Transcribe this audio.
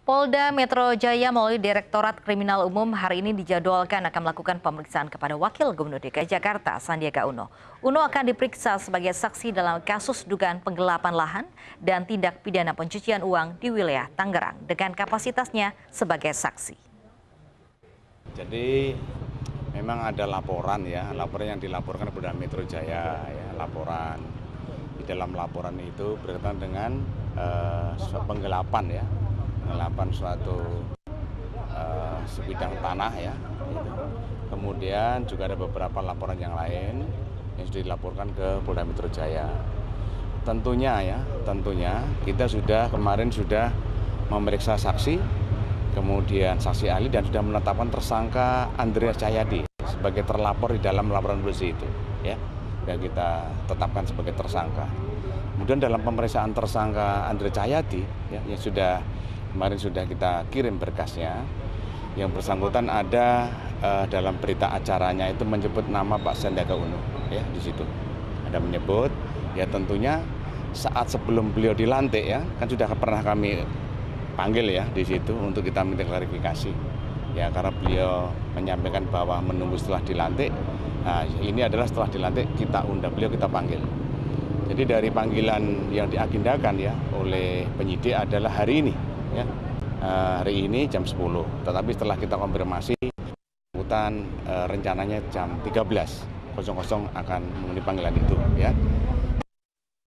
Polda Metro Jaya melalui Direktorat Kriminal Umum hari ini dijadwalkan akan melakukan pemeriksaan kepada Wakil Gubernur DKI Jakarta, Sandiaga Uno. Uno akan diperiksa sebagai saksi dalam kasus dugaan penggelapan lahan dan tindak pidana pencucian uang di wilayah Tangerang dengan kapasitasnya sebagai saksi. Jadi memang ada laporan yang dilaporkan kepada Metro Jaya, laporan. Di dalam laporan itu berkaitan dengan penggelapan suatu sebidang tanah gitu. Kemudian juga ada beberapa laporan yang lain yang sudah dilaporkan ke Polda Metro Jaya. Tentunya kita kemarin sudah memeriksa saksi, kemudian saksi ahli dan sudah menetapkan tersangka Andreas Cahyadi sebagai terlapor di dalam laporan polisi itu, dan kita tetapkan sebagai tersangka. Kemudian dalam pemeriksaan tersangka Andreas Cahyadi yang kemarin sudah kita kirim berkasnya, yang bersangkutan ada dalam berita acaranya itu menyebut nama Pak Sandiaga Uno, di situ ada menyebut, tentunya saat sebelum beliau dilantik kan sudah pernah kami panggil di situ untuk kita minta klarifikasi, karena beliau menyampaikan bahwa menunggu setelah dilantik. Nah, ini adalah setelah dilantik kita undang beliau, kita panggil. Jadi dari panggilan yang diagendakan oleh penyidik adalah hari ini. Hari ini jam 10, tetapi setelah kita konfirmasi, rencananya jam 13.00 akan memenuhi panggilan itu.